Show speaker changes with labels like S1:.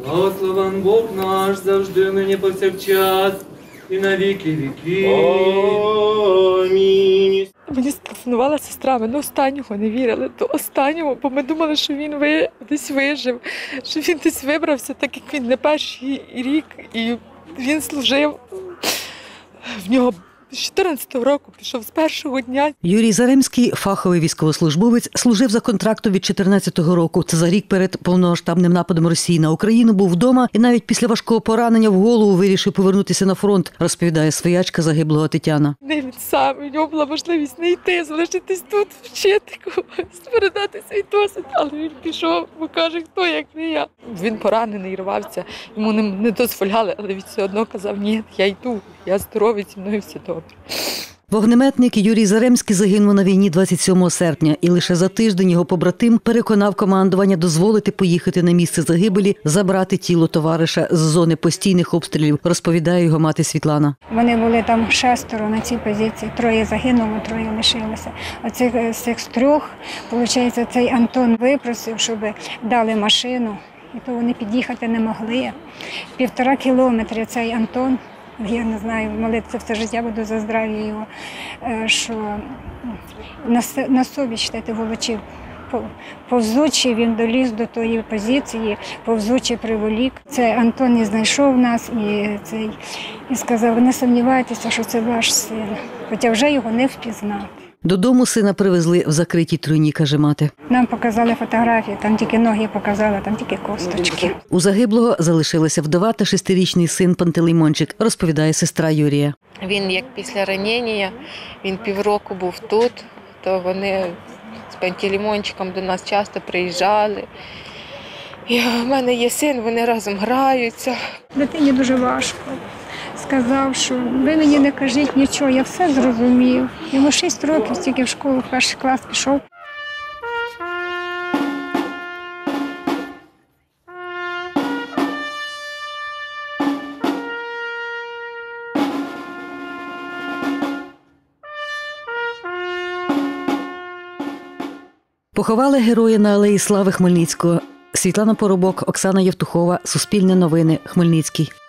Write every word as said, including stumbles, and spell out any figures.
S1: Благословен Бог наш завжди, нині повсякчас і на віки віки.
S2: Амінь.
S3: Мені зателефонувала сестра, ми до останнього не вірили, до останнього, бо ми думали, що він ви, десь вижив, що він десь вибрався, так як він не перший рік, і він служив. В нього з чотирнадцятого року пішов з першого дня.
S4: Юрій Заремський, фаховий військовослужбовець, служив за контрактом від чотирнадцятого року. Це за рік перед повномасштабним нападом Росії на Україну був вдома і навіть після важкого поранення в голову вирішив повернутися на фронт, розповідає своячка загиблого Тетяна.
S3: Не він сам, у нього була можливість не йти, залишитись тут, вчити когось, передати свій досвід, але він пішов, бо каже, хто як не я. Він поранений, рвався, йому не, не дозволяли, але він все одно казав, ні, я йду, я здоровий, зі мною все добре.
S4: Вогнеметник Юрій Заремський загинув на війні двадцять сьомого серпня, і лише за тиждень його побратим переконав командування дозволити поїхати на місце загибелі, забрати тіло товариша з зони постійних обстрілів, розповідає його мати Світлана.
S5: Вони були там шестеро на цій позиції, троє загинуло, троє лишилося. Оцих з цих з трьох, виходить, цей Антон випросив, щоб дали машину, і то вони під'їхати не могли. Півтора кілометри цей Антон, я не знаю, молитися все життя буду за здрав'я його, що на собі, читайте, волочив. Повзучий він доліз до тої позиції, повзучий приволік. Це Антон і знайшов нас і, цей, і сказав, ви не сумнівайтеся, що це ваш син, хоча вже його не впізнати.
S4: Додому сина привезли в закритій труні, каже мати.
S5: Нам показали фотографії, там тільки ноги показали, там тільки косточки.
S4: У загиблого залишилася вдова та шестирічний син Пантелеймончик, розповідає сестра Юрія.
S6: Він як після ранення, він півроку був тут, то вони з Пантелеймончиком до нас часто приїжджали. І в мене є син, вони разом граються.
S5: Дитині дуже важко. Сказав, що ви мені не кажіть нічого, я все зрозумів. Йому шість років, тільки в школу, в перший клас пішов.
S4: Поховали героя на Алеї Слави Хмельницького. Світлана Поробок, Оксана Євтухова, Суспільне новини, Хмельницький.